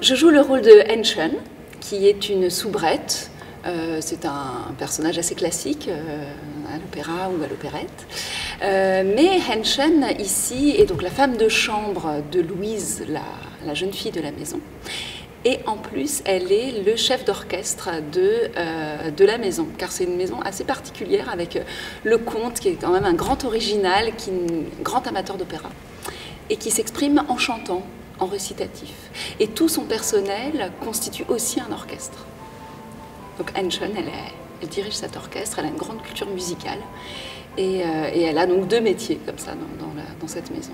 Je joue le rôle de Henschen, qui est une soubrette. C'est un personnage assez classique à l'opéra ou à l'opérette. Mais Henschen, ici, est donc la femme de chambre de Louise, la jeune fille de la maison. Et en plus, elle est le chef d'orchestre de la maison, car c'est une maison assez particulière avec le comte, qui est quand même un grand original, qui est un grand amateur d'opéra, et qui s'exprime en chantant, en récitatif. Et tout son personnel constitue aussi un orchestre. Donc Henschen, elle dirige cet orchestre, elle a une grande culture musicale, et elle a donc deux métiers comme ça dans cette maison.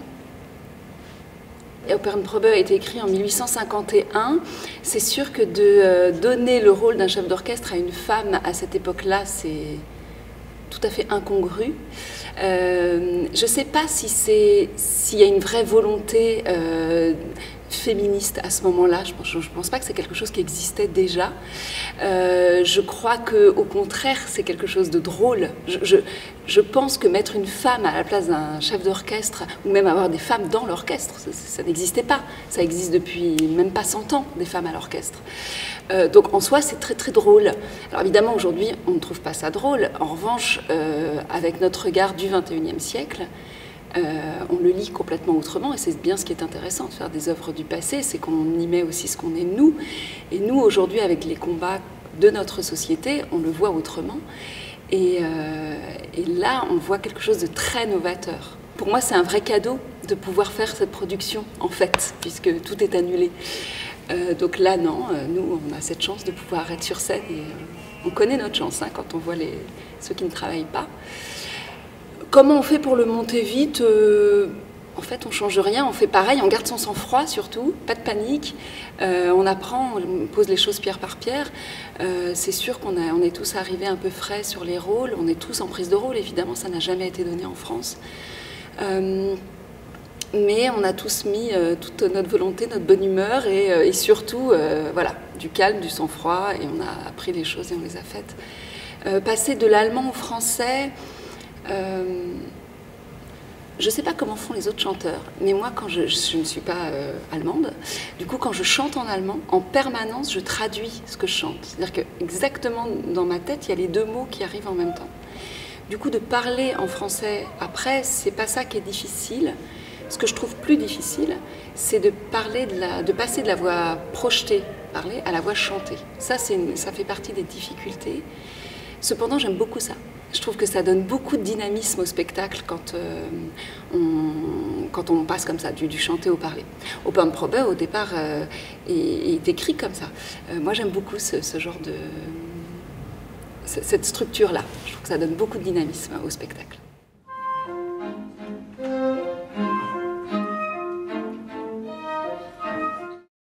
Opernprobe a été écrit en 1851. C'est sûr que de donner le rôle d'un chef d'orchestre à une femme à cette époque-là, c'est tout à fait incongru. Je ne sais pas s'il y a une vraie volonté féministe à ce moment-là. Je ne pense pas que c'est quelque chose qui existait déjà. Je crois qu'au contraire, c'est quelque chose de drôle. Je pense que mettre une femme à la place d'un chef d'orchestre, ou même avoir des femmes dans l'orchestre, ça n'existait pas. Ça existe depuis même pas 100 ans, des femmes à l'orchestre. Donc en soi, c'est très très drôle. Alors évidemment, aujourd'hui, on ne trouve pas ça drôle. En revanche, avec notre regard du XXIe siècle, on le lit complètement autrement, et c'est bien ce qui est intéressant de faire des œuvres du passé, c'est qu'on y met aussi ce qu'on est nous. Et nous, aujourd'hui, avec les combats de notre société, on le voit autrement. Et là, on voit quelque chose de très novateur. Pour moi, c'est un vrai cadeau de pouvoir faire cette production, en fait, puisque tout est annulé. Donc là, non, nous, on a cette chance de pouvoir être sur scène, et on connaît notre chance hein, quand on voit ceux qui ne travaillent pas. Comment on fait pour le monter vite? En fait, on ne change rien, on fait pareil, on garde son sang-froid surtout, pas de panique. On apprend, on pose les choses pierre par pierre. C'est sûr qu'on est tous arrivés un peu frais sur les rôles, on est tous en prise de rôle, évidemment, ça n'a jamais été donné en France. Mais on a tous mis toute notre volonté, notre bonne humeur et surtout, voilà, du calme, du sang-froid, et on a appris les choses et on les a faites. Passer de l'allemand au français... je ne sais pas comment font les autres chanteurs, mais moi, quand je ne suis pas allemande, du coup, quand je chante en allemand, en permanence, je traduis ce que je chante. C'est-à-dire que exactement dans ma tête, il y a les deux mots qui arrivent en même temps. Du coup, de parler en français après, c'est pas ça qui est difficile. Ce que je trouve plus difficile, c'est de passer de la voix projetée, parler, à la voix chantée. Ça fait partie des difficultés. Cependant, j'aime beaucoup ça. Je trouve que ça donne beaucoup de dynamisme au spectacle quand on passe comme ça, du chanter au parler. Opernprobe, au départ, est écrit comme ça. Moi, j'aime beaucoup ce genre cette structure-là. Je trouve que ça donne beaucoup de dynamisme au spectacle.